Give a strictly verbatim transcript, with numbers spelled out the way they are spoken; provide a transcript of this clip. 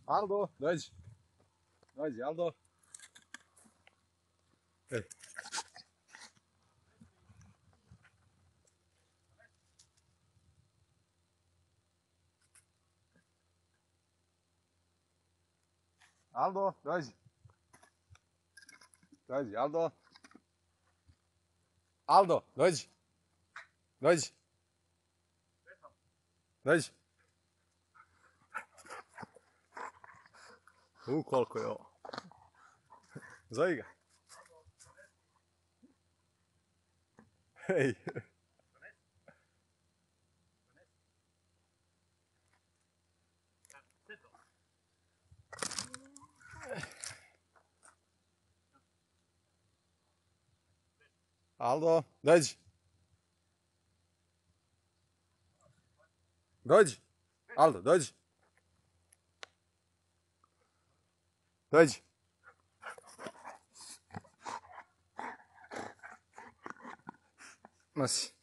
Aldo, dođi. Dođi, Aldo. Ej. Aldo, dođi. Dođi, Aldo. Aldo, dođi. Dođi. Dođi. U, koliko je ovo. Zovi ga. Hej. Aldo, dođi. Dođi. Aldo, dođi. Dođi. Nosi.